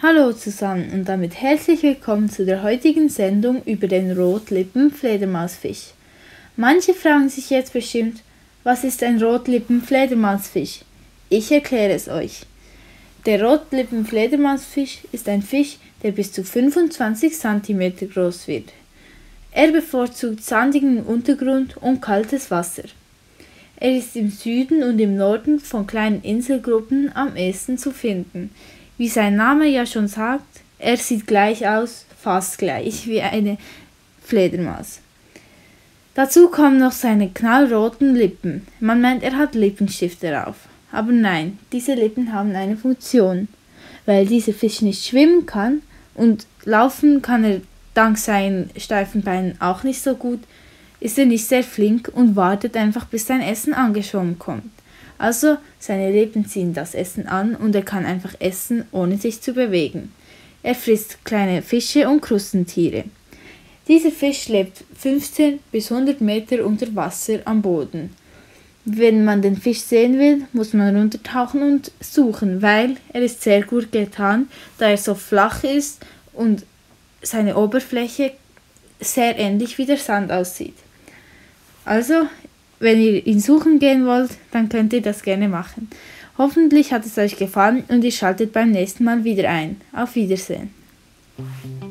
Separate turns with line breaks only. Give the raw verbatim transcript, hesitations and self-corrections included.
Hallo zusammen und damit herzlich willkommen zu der heutigen Sendung über den Rotlippen-Fledermausfisch. Manche fragen sich jetzt bestimmt, was ist ein Rotlippen-Fledermausfisch? Ich erkläre es euch. Der Rotlippen-Fledermausfisch ist ein Fisch, der bis zu fünfundzwanzig Zentimeter groß wird. Er bevorzugt sandigen Untergrund und kaltes Wasser. Er ist im Süden und im Norden von kleinen Inselgruppen am ehesten zu finden. Wie sein Name ja schon sagt, er sieht gleich aus, fast gleich wie eine Fledermaus. Dazu kommen noch seine knallroten Lippen. Man meint, er hat Lippenstift darauf. Aber nein, diese Lippen haben eine Funktion. Weil dieser Fisch nicht schwimmen kann und laufen kann er dank seinen steifen Beinen auch nicht so gut, ist er nicht sehr flink und wartet einfach, bis sein Essen angeschwommen kommt. Also seine Lippen ziehen das Essen an und er kann einfach essen, ohne sich zu bewegen. Er frisst kleine Fische und Krustentiere. Dieser Fisch lebt fünfzehn bis hundert Meter unter Wasser am Boden. Wenn man den Fisch sehen will, muss man runtertauchen und suchen, weil er ist sehr gut getarnt, da er so flach ist und seine Oberfläche sehr ähnlich wie der Sand aussieht. Also, wenn ihr ihn suchen gehen wollt, dann könnt ihr das gerne machen. Hoffentlich hat es euch gefallen und ihr schaltet beim nächsten Mal wieder ein. Auf Wiedersehen.